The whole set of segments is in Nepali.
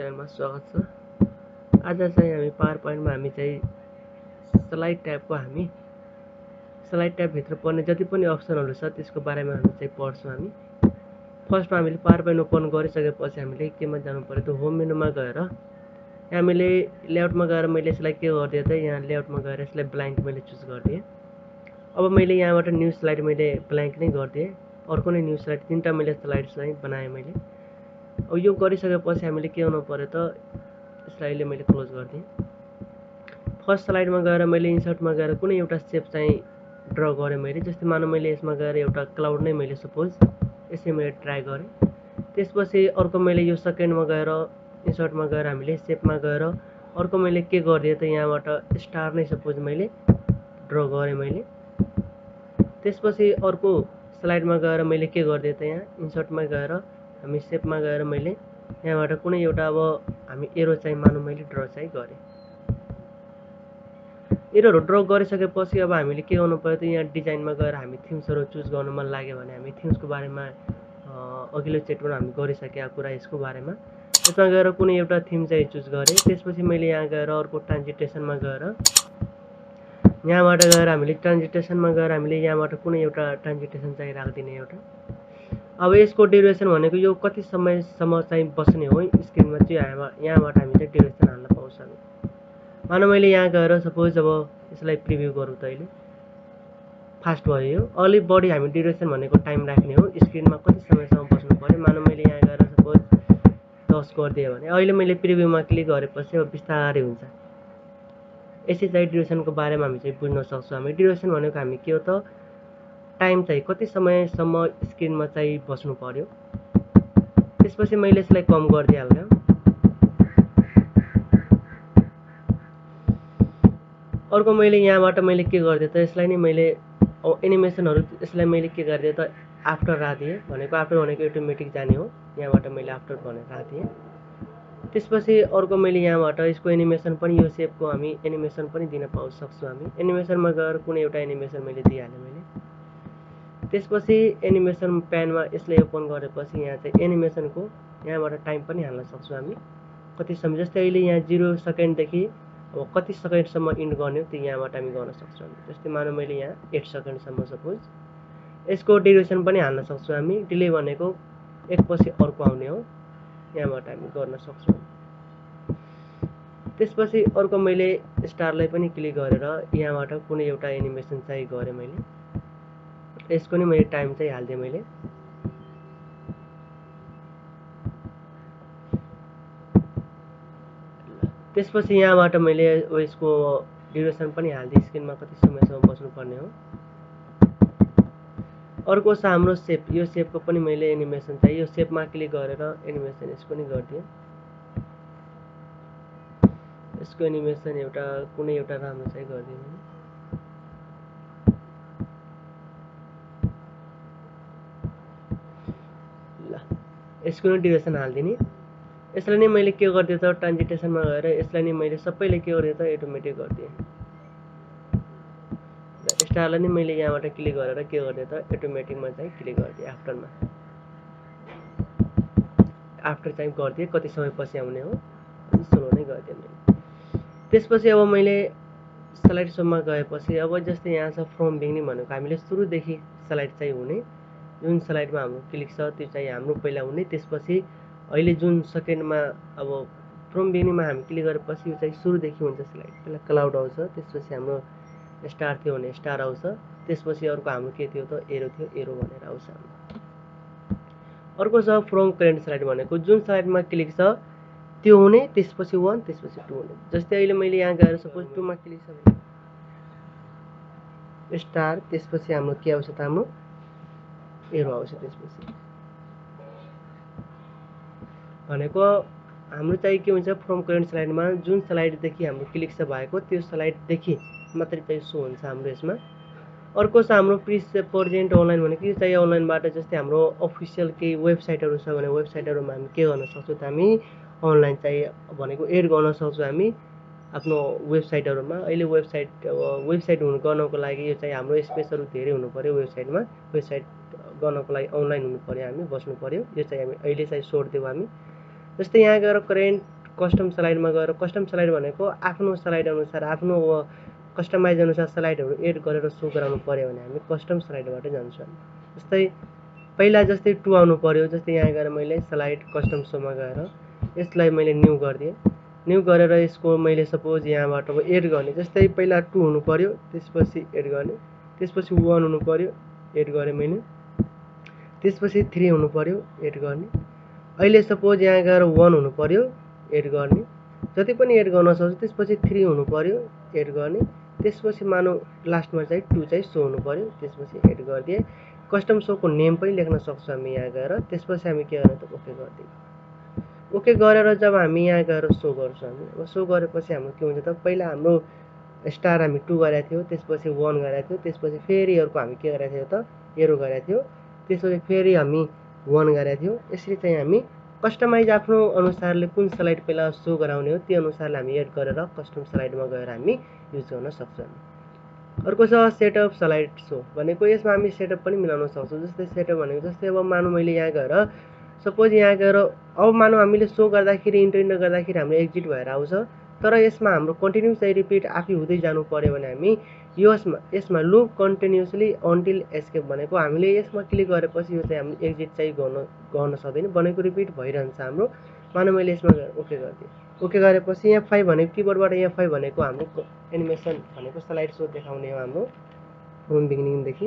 च्यानलमा स्वागत छ। आज चाहिँ हामी पावर पोइन्टमा हामी चाहिँ स्लाइड ट्याब भित्र पर्ने जति पनि अप्सनहरु छ त्यसको बारेमा हामी चाहिँ पढ्छौं। हामी फर्स्टमा हामीले पावर पोइन्ट ओपन गरिसकेपछि हामीले केमा जानु पर्यो त होम मेनुमा गएर हामीले लेआउटमा गएर मैले यसलाई के गर्दिए त यहाँ लेआउटमा गएर यसलाई ब्ल्याङ्क मैले चुज गर्दिए। अब मैले यहाँबाट न्यू स्लाइड मैले ब्ल्याङ्क नै गर्दिए। अर्को नै न्यू स्लाइड तीनटा मैले स्लाइड चाहिँ बनाए मैले। अब यो गरिसकेपछि हामीले के गर्नु पर्यो त यसलाई मैले क्लोज गर्दिए। फर्स्ट स्लाइडमा गएर मैले इन्सर्टमा गएर कुनै एउटा शेप चाहिँ ड्रा गरे मैले। जस्तै मानौ मैले यसमा गएर एउटा क्लाउड नै मैले सपोज यसै मैले ट्राई गरे। त्यसपछि अर्को मैले यो सेकेन्डमा गएर इन्सर्टमा गएर हामीले शेपमा गएर अर्को मैले के गर्दिए त यहाँबाट स्टार नै सपोज मैले ड्रा गरे मैले। त्यसपछि अर्को स्लाइडमा गएर मैले के गर्दिए त यहाँ इन्सर्टमा गएर हामी शेपमा गएर मैले यहाँबाट कुनै एउटा अब हामी एरो चाहिँ मानौ मैले ड्रा चाहिँ गरे। एरोहरु ड्रा गरिसकेपछि अब हामीले के गर्नु पर्यो त यहाँ डिजाइनमा गएर हामी थिम्सहरु चुज गर्नु मन लाग्यो भने हामी थिम्सको बारेमा अघिल्लो चेटमा हामी गरिसकेका कुरा यसको बारेमा। यसमा गएर कुनै एउटा थिम चाहिँ चुज गरे। त्यसपछि मैले यहाँ गएर अर्को ट्रान्जिटेसनमा गएर यहाँबाट गएर हामीले ट्रान्जिटेसनमा गएर हामीले यहाँबाट कुनै एउटा ट्रान्जिटेसन चाहिँ राख्दिने एउटा। अब यसको ड्युरेसन भनेको यो कति समयसम्म चाहिँ बस्ने हो स्क्रिनमा चाहिँ यहाँबाट हामी चाहिँ ड्युरेसन हाल्न पाउँछौं। मानौ मैले यहाँ गएर सपोज अब यसलाई प्रिभ्यू गरौँ त अहिले फास्ट भयो यो। अलि बढी हामी ड्युरेसन भनेको टाइम राख्ने हो स्क्रिनमा कति समयसम्म बस्नु पर्यो। मानौ मैले यहाँ गएर सपोज 10 गरिदिए भने अहिले मैले प्रिभ्यूमा क्लिक गरेपछि अब बिस्तारै हुन्छ। यसै चाहिँ ड्युरेसनको बारेमा हामी चाहिँ बुझ्न सक्छौं। हामी ड्युरेसन भनेको हामी के हो त टाइम चाहिँ कति समयसम्म स्क्रिनमा चाहिँ बस्नु पर्यो। त्यसपछि मैले यसलाई कम गर्दिए हाल्न। अर्को मैले यहाँबाट मैले के गर्दिए त यसलाई नै मैले एनिमेसनहरु यसलाई मैले के गर्दिए त आफ्टर राखिदिए भनेको आफ्टर भनेको अटोमेटिक जाने हो। यहाँबाट मैले आफ्टर भनेर राखिदिए। त्यसपछि अर्को मैले यहाँबाट यसको एनिमेसन पनि यो शेपको हामी एनिमेसन पनि दिन सक्छौं। हामी एनिमेसनमा गएर कुनै एउटा एनिमेसन मैले दिइहाले मैले। त्यसपछि एनिमेसन प्यानमा यसले ओपन गरेपछि यहाँ चाहिँ एनिमेसनको यहाँबाट टाइम पनि हाल्न सक्छौं हामी कति समय। जस्तै अहिले यहाँ 0 सेकेन्ड देखि अब कति सेकेन्डसम्म इन्ड गर्ने हो त्यो यहाँबाट हामी गर्न सक्छौं। जस्तै मानौ मैले यहाँ 8 सेकेन्डसम्म सपोज यसको ड्युरेसन पनि हाल्न सक्छौं हामी। डिले भनेको एकपछि अर्को आउने हो यहाँबाट हामी गर्न सक्छौं। त्यसपछि अर्को मैले स्टारलाई पनि क्लिक गरेर यहाँबाट कुनै एउटा एनिमेसन चाहिँ गरे मैले। यसको नि मैले टाइम चाहिँ हाल्दिए मैले। त्यसपछि यहाँबाट मैले यसको ड्युरेसन पनि हाल्दिए स्क्रिनमा कति समयसम्म बस्नु पर्ने हो। अर्को छ हाम्रो शेप। यो शेपको पनि मैले एनिमेसन चाहिँ यो शेपमा क्लिक गरेर एनिमेसन यसको नि गर्दिए। यसको एनिमेसन एउटा कुनै एउटा राम्रो चाहिँ गर्दिए मैले। यसको नि ड्युरेसन हाल्दिने। यसलाई नै मैले के गर्दिए त ट्रान्जिटेसनमा गएर यसलाई नै मैले सबैले के गर्दिए त अटोमेटिक गर्दिए। स्टारलाई नै मैले यहाँबाट क्लिक गरेर के गर्दिए त अटोमेटिकमा चाहिँ क्लिक गर्दिए आफ्टरमा। आफ्टर चाहिँ गर्दिए कति समयपछि आउने हो स्लो नै गर्दिए मैले। त्यसपछि अब मैले स्लाइड सोमा गएपछि अब जस्तै यहाँ छ फ्रम बिगिनिङ भनेको हामीले सुरुदेखि स्लाइड चाहिँ हुने। जुन स्लाइडमा हाम्रो क्लिक छ त्यो चाहिँ हाम्रो पहिला हुने। त्यसपछि अहिले जुन सेकेन्डमा अब फ्रम बिगिनिङमा हामी क्लिक गरेपछि यो चाहिँ सुरुदेखि हुन्छ स्लाइड। पहिला क्लाउड आउँछ त्यसपछि हाम्रो स्टार थियो भने स्टार आउँछ। त्यसपछि अर्को हाम्रो के थियो त एरो थियो एरो भनेर आउँछ। अर्को छ फ्रम करेन्ट स्लाइड भनेको जुन स्लाइडमा क्लिक छ त्यो हुने त्यसपछि 1 त्यसपछि 2 हुने। जस्तै अहिले मैले यहाँ गएर सपोज 2 मा क्लिक छ भने स्टार त्यसपछि हाम्रो के आउँछ त हाम्रो एरो आउँछ। त्यसपछि भनेको हाम्रो चाहिँ के हुन्छ फ्रम करेन्ट स्लाइडमा जुन स्लाइड देखि हाम्रो क्लिक छ भएको त्यो स्लाइड देखि मात्रै चाहिँ सो हुन्छ हाम्रो यसमा। अर्को छ हाम्रो प्रेजेन्ट अनलाइन भनेको यो चाहिँ अनलाइनबाट जस्तै हाम्रो अफिसियल केही वेबसाइटहरु छ भने वेबसाइटहरुमा हामी के गर्न सक्छौं त हामी अनलाइन चाहिँ भनेको एड गर्न सक्छौं हामी आफ्नो वेबसाइटहरुमा। अहिले वेबसाइट हुनु गर्नको लागि यो चाहिँ हाम्रो स्पेसहरु धेरै हुनु पर्यो वेबसाइटमा। वेबसाइट गर्नको लागि अनलाइन हुनु पर्यो हामी बस्नु पर्यो। यो चाहिँ हामी अहिले चाहिँ छोड्दियौ हामी। जस्तै यहाँ गएर करेन्ट कस्टम स्लाइडमा गएर कस्टम स्लाइड भनेको आफ्नो स्लाइड अनुसार आफ्नो कस्टमाइज अनुसार स्लाइडहरू एड गरेर सो गराउनु पर्यो भने हामी कस्टम स्लाइडबाट जान्छौँ। जस्तै पहिला जस्तै 2 आउनु पर्यो। जस्तै यहाँ गएर मैले स्लाइड कस्टम सोमा गएर यसलाई मैले न्यू गरिदिएँ। न्यू गरेर यसको मैले सपोज यहाँबाट अब एड गर्ने। जस्तै पहिला 2 हुनु पर्यो, त्यसपछि एड गर्ने, त्यसपछि 1 हुनु पर्यो, एड गरेँ मैले, त्यसपछि 3 हुनु पर्यो, एड गर्ने। अहिले सपोज यहाँ गएर 1 हुनु पर्यो, एड गर्ने, जति पनि एड गर्न सक्छु। त्यसपछि 3 हुनु पर्यो, एड गर्ने, त्यसपछि मानौ लास्टमा चाहिँ 2 चाहिँ सो हुनु पर्यो, त्यसपछि एड गरिदिए। कस्टम सोको नेम पनि लेख्न सक्छौँ हामी यहाँ गएर। त्यसपछि हामी के गर्ने त ओके गरिदिउँ। ओके गरेर जब हामी यहाँ गएर सो गर्छौँ हामी, अब सो गरेपछि हाम्रो के हुन्छ त पहिला हाम्रो स्टार हामी 2 गरेको थियो, त्यसपछि 1 गरेको थियो, त्यसपछि फेरि अर्को हामी के गरेको थियो त एरो गरेको थियो, त्यसपछि फेरि हामी 1 गरेको थियो। यसरी चाहिँ हामी कस्टमाइज आफ्नो अनुसारले कुन स्लाइड पहिला सो गराउने हो त्यो अनुसारले हामी एड गरेर कस्टम स्लाइडमा गएर हामी युज गर्न सक्छौँ। अर्को छ सेटअप स्लाइड सो भनेको। यसमा हामी सेटअप पनि मिलाउन सक्छौँ। जस्तै सेटअप भनेको जस्तै अब मानौ मैले यहाँ गएर सपोज यहाँ गएर अब मानौ हामीले सो गर्दाखेरि इन्टर गर्दाखेरि हाम्रो एक्जिट भएर आउँछ। तर यसमा हाम्रो कन्टिन्यू चाहिँ रिपिट आफै हुँदै जानु पर्यो भने हामी यसमा लुप कन्टिन्युसली अन्टिल एस्केप भनेको हामीले यसमा क्लिक गरेपछि यो चाहिँ हामी एक्जिट चाहिँ गर्न सक्दैन, भनेको रिपिट भइरहन्छ हाम्रो। मानौ मैले यसमा ओके गरिदिएँ। ओके गरेपछि यहाँ 5 भनेको किबोर्डबाट यहाँ 5 भनेको हाम्रो एनिमेसन भनेको स्लाइड सो देखाउने हो हाम्रो फ्रम बिगिनिङदेखि।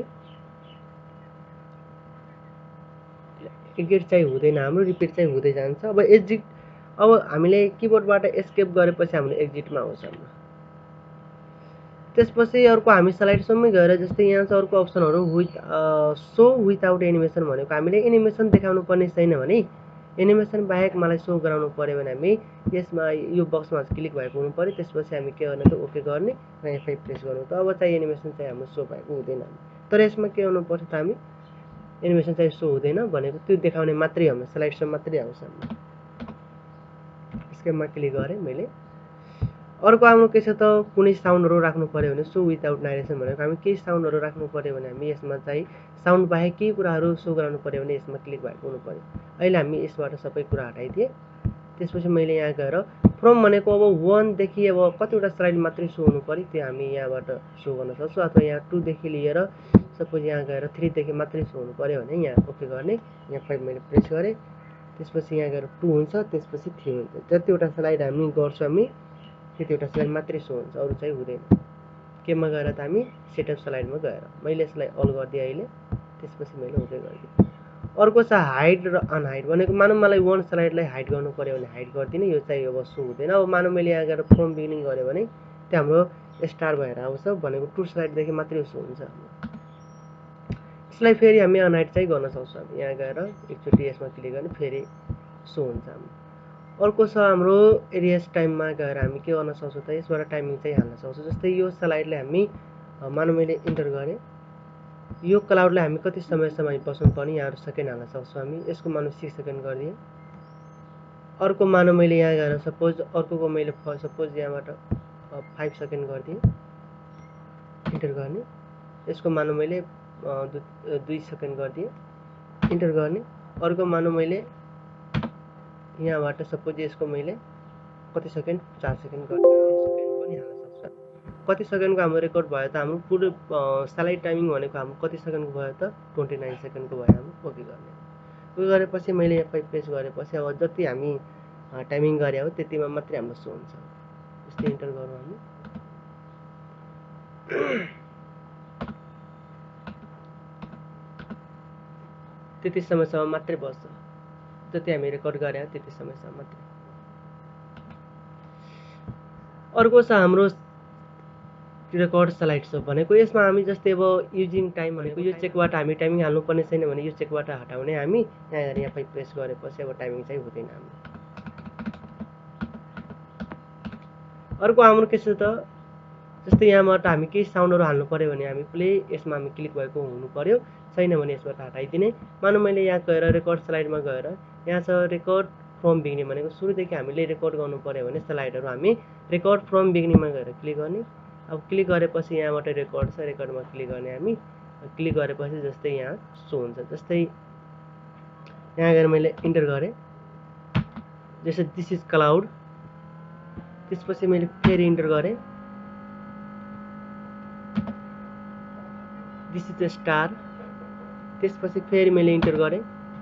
एक्जिट चाहिँ हुँदैन हाम्रो, रिपिट चाहिँ हुँदै जान्छ। अब हामीले किबोर्डबाट एस्केप गरेपछि हाम्रो एक्जिटमा आउँछ हाम्रो। त्यसपछि अर्को हामी स्लाइड सोमै गएर जस्तै यहाँ चाहिँ अर्को अप्सनहरू सो विथआउट एनिमेसन भनेको हामीले एनिमेसन देखाउनु पर्ने छैन भने एनिमेसन बाहेक मलाई सो गराउनु पर्यो भने हामी यसमा यो बक्समा क्लिक भएको हुनु पर्यो। त्यसपछि हामी के गर्ने त ओके गर्ने र F5 प्रेस गर्नु। त अब चाहिँ एनिमेसन चाहिँ हाम्रो सो भएको हुँदैन। तर यसमा के गर्नुपर्छ त हामी एनिमेसन चाहिँ सो हुँदैन भनेको त्यो देखाउने मात्रै हाम्रो स्लाइड सो मात्रै आउँछ। स्केपमा क्लिक गरेँ मैले। अर्को हाम्रो के छ त कुनै साउन्डहरू राख्नु पर्यो भने सो विथआउट नारेसन भनेको हामी केही साउन्डहरू राख्नु पर्यो भने हामी यसमा चाहिँ साउन्ड बाहेक केही कुराहरू सो गराउनु पर्यो भने यसमा क्लिक भएको हुनु पर्यो। अहिले हामी यसबाट सबै कुरा हटाइदिएँ। त्यसपछि मैले यहाँ गएर फ्रम भनेको अब 1 देखि अब कतिवटा स्लाइड मात्रै सो हुनु पर्यो त्यो हामी यहाँबाट सो गर्न सक्छौँ। अथवा यहाँ 2 देखि लिएर सपोज यहाँ गएर 3 देखि मात्रै सो हुनु पर्यो भने यहाँ ओके गर्ने, यहाँ 5 मैले प्रेस गरेँ। त्यसपछि यहाँ गएर 2 हुन्छ, त्यसपछि 3 हुन्छ। जतिवटा स्लाइड हामी गर्छौँ हामी त्यतिवटा स्लाइड मात्रै सो हुन्छ, अरू चाहिँ हुँदैन। केमा गएर त हामी सेटअप स्लाइडमा गएर मैले यसलाई अल गरिदिएँ अहिले। त्यसपछि मैले ओके गरिदिएँ। अर्को छ हाइड र अनहाइड भनेको मानौ मलाई 1 स्लाइडलाई हाइड गर्नु पर्यो भने हाइड गरिदिने, यो चाहिँ अब सो हुँदैन। अब मानौ मैले यहाँ गएर फ्रम बिगिनिङ गरेँ भने त्यो हाम्रो स्टार भएर आउँछ भनेको 2 स्लाइडदेखि मात्रै सो हुन्छ। यसलाई फेरि हामी अनहाइड चाहिँ गर्न सक्छौँ। हामी यहाँ गएर एकचोटि यसमा क्लिक गर्ने फेरि सो हुन्छ हाम्रो। अर्को छ हाम्रो एरियस टाइममा गएर हामी के गर्न सक्छौँ त यसबाट टाइमिङ चाहिँ हाल्न सक्छौँ। जस्तै यो स्लाइडलाई हामी मानौ मैले इन्टर गरेँ, यो क्लाउडलाई हामी कति समयसम्म हामी बस्नुपर्ने यहाँहरू सेकेन्ड हाल्न सक्छौँ हामी। यसको मानौ 6 सेकेन्ड गरिदिएँ। अर्को मानौ मैले यहाँ गएर सपोज अर्कोको मैले सपोज यहाँबाट 5 सेकेन्ड गरिदिएँ, इन्टर गर्ने। यसको मानौ मैले 2 सेकेन्ड गरिदिएँ, इन्टर गर्ने। अर्को मानौ मैले यहाँबाट सपोज यसको मैले कति सेकेन्ड 4 सेकेन्ड गरिदिएँ, 6 सेकेन्ड पनि हाल्न सक्छ। कति सेकेन्डको हाम्रो रेकर्ड भयो त हाम्रो पुरो स्लाइड टाइमिङ भनेको हाम्रो कति सेकेन्डको भयो त 29 सेकेन्डको भयो हाम्रो। ओके गर्ने। उयो गरेपछि मैले F5 प्रेस गरेपछि अब जति हामी टाइमिङ गरे हो त्यतिमा मात्रै हाम्रो सो हुन्छ। यस्तै इन्टर गरौँ हामी। त्यति समयसम्म मात्रै बस्छ, जति हामी रेकर्ड गरे हो त्यति समयसम्म मात्रै। अर्को छ हाम्रो रेकर्ड स्लाइड सो भनेको। यसमा हामी जस्तै अब युजिङ टाइम भनेको यो चेकबाट हामी टाइमिङ हाल्नुपर्ने छैन भने यो चेकबाट हटाउने हामी यहाँ F5 प्रेस गरेपछि अब टाइमिङ चाहिँ हुँदैन हाम्रो। अर्को हाम्रो के छ त जस्तै यहाँबाट हामी केही साउन्डहरू हाल्नु पर्यो भने हामी प्ले यसमा हामी क्लिक भएको हुनु पर्यो, छैन भने यसबाट हटाइदिने। मानौ मैले यहाँ गएर रेकर्ड स्लाइडमा गएर यहाँ छ रेकर्ड फ्रम बिगिनिङ भनेको सुरुदेखि हामीले रेकर्ड गर्नु पर्यो भने स्लाइडहरू हामी रेकर्ड फ्रम बिगिनिङमा गएर क्लिक गर्ने। अब क्लिक गरेपछि यहाँबाट रेकर्ड छ, रेकर्डमा क्लिक गर्ने हामी। क्लिक गरेपछि जस्तै यहाँ सो हुन्छ। जस्तै यहाँ गएर मैले इन्टर गरेँ, जैसे दिस इज क्लाउड, त्यसपछि मैले फेरि इन्टर गरेँ, दिस इज द स्टार, त्यसपछि फेरि मैले इन्टर गरेँ,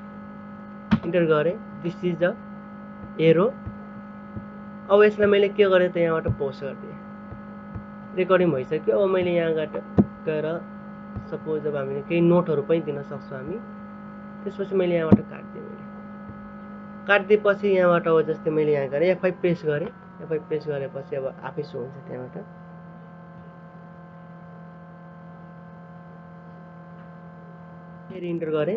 दिस इज द एरो। अब यसलाई मैले के गरेँ त यहाँबाट पोस्ट गरिदिएँ, रेकर्डिङ भइसक्यो। अब मैले यहाँ गएर सपोज अब हामीले केही नोटहरू पनि दिन सक्छौँ हामी। त्यसपछि मैले यहाँबाट काटिदिएँ, काटिदिएपछि यहाँबाट अब जस्तै मैले यहाँ गरेँ F5 प्रेस गरेँ, F5 प्रेस गरेपछि अब आफै सो हुन्छ त्यहाँबाट। फेरि इन्टर गरेँ,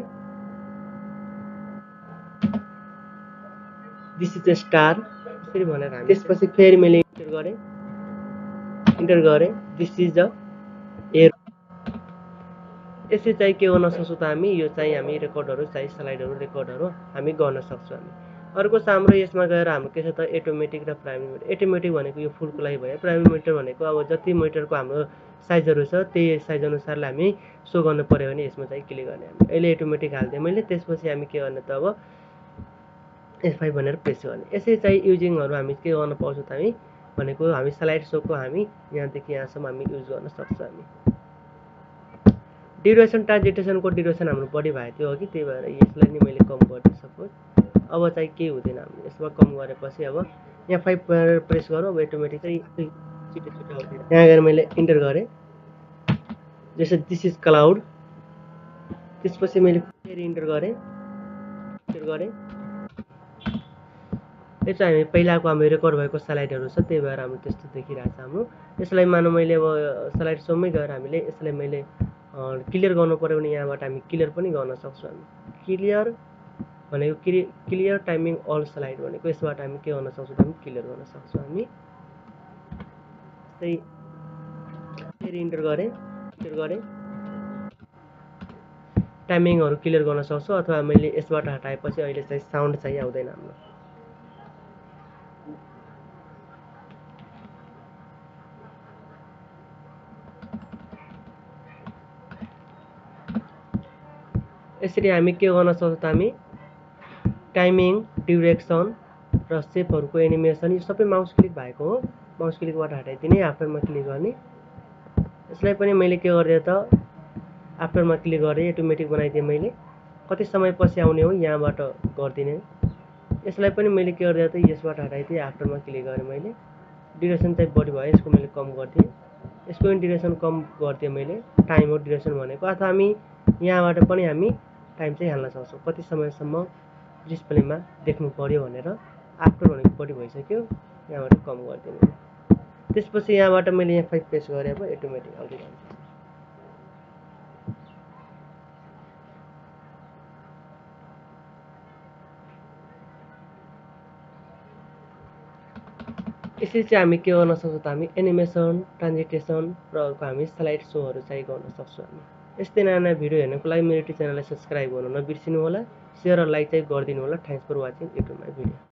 दिस इज द स्टार यसरी भनेर हामी त्यसपछि फेरि मैले इन्टर गरेँ, दिस इज द एरो। यसरी चाहिँ के गर्न सक्छौँ त हामी, यो चाहिँ हामी रेकर्डहरू चाहिँ स्लाइडहरू रेकर्डहरू हामी गर्न सक्छौँ हामी। अर्को छ हाम्रो यसमा गएर हाम्रो के छ त एटोमेटिक र प्राइमेरी मोनिटर। एटोमेटिक भनेको यो फुलको लागि भयो, प्राइमेरी मोनिटर भनेको अब जति मोनिटरको हाम्रो साइजहरू छ त्यही साइज अनुसारले हामी सो गर्नु पर्यो भने यसमा चाहिँ क्लिक गर्ने हामी। अहिले एटोमेटिक हालिदिएँ मैले, त्यसपछि हामी के गर्ने त अब F5 भनेर प्रेस गर्ने। यसरी चाहिँ युजिङहरू हामी के गर्न पाउँछौँ त हामी भनेको हामी स्लाइड सोको हामी यहाँदेखि यहाँसम्म हामी युज गर्न सक्छौँ हामी। ड्युरेसन ट्रान्जिटेसनको ड्युरेसन हाम्रो बढी भएको थियो अघि, त्यही भएर यसलाई नि मैले कम गरिदिएँ सपोज। अब चाहिँ केही हुँदैन हामीले यसमा कम गरेपछि अब यहाँ 5 प्रेस गरौँ, अब एटोमेटिक चाहिँ छिटो आउँदैन। यहाँ गएर मैले इन्टर गरेँ, जस्तै दिस इज क्लाउड, त्यसपछि मैले फेरि इन्टर गरेँ, यो चाहिँ हामी पहिलाको हाम्रो रेकर्ड भएको स्लाइडहरू छ, त्यही भएर हाम्रो त्यस्तो देखिरहेको छ हाम्रो। यसलाई मानौँ मैले अब स्लाइड सोमै गएर हामीले यसलाई मैले क्लियर गर्नु पऱ्यो भने यहाँबाट हामी क्लियर पनि गर्न सक्छौँ हामी। क्लियर भनेको क्लियर टाइमिङ अल स्लाइड भनेको यसबाट हामी के गर्न सक्छौँ, हामी क्लियर गर्न सक्छौँ हामी। त्यही फेरि इन्टर गरेँ, टाइमिङहरू क्लियर गर्न सक्छौँ, अथवा मैले यसबाट हटाएपछि अहिले चाहिँ साउन्ड चाहिँ आउँदैन हाम्रो। यसरी हामी के गर्न सक्छौँ त हामी टाइमिङ, ड्युरेक्सन र सेपहरूको एनिमेसन यो सबै माउस क्लिक भएको हो। माउस क्लिकबाट हटाइदिने, आफ्टरमा क्लिक गर्ने। यसलाई पनि मैले के गरिदिएँ त आफ्टरमा क्लिक गरेँ, एटोमेटिक बनाइदिएँ मैले। कति समयपछि आउने हो यहाँबाट गरिदिने। यसलाई पनि मैले के गरिदिएँ त यसबाट हटाइदिएँ, आफ्टरमा क्लिक गरेँ मैले। ड्युरेसन चाहिँ बढी भयो, यसको मैले कम गरिदिएँ। यसको पनि ड्युरेसन कम गरिदिएँ मैले, टाइम हो ड्युरेसन भनेको। अथवा हामी यहाँबाट पनि हामी टाइम चाहिँ हाल्न सक्छौँ, कति समयसम्म डिस्प्लेमा देख्नु पर्यो भनेर। आफ्टर भनेको बढी भइसक्यो, यहाँबाट कम गरिदिएँ मैले। त्यसपछि यहाँबाट मैले यहाँ 5 प्रेस गरेँ, अब एटोमेटिक आउँदै जान्छ। यसरी चाहिँ हामी के गर्न सक्छौँ त हामी एनिमेसन, ट्रान्जिटेसन र अर्को हामी स्लाइड सोहरू चाहिँ गर्न सक्छौँ हामी। यस्तै नयाँ नयाँ भिडियो हेर्नको लागि मेरो युट्युब च्यानललाई सब्सक्राइब गर्नु नबिर्सिनु होला, सेयर र लाइक चाहिँ गरिदिनु होला। Thanks for watching YouTube my video.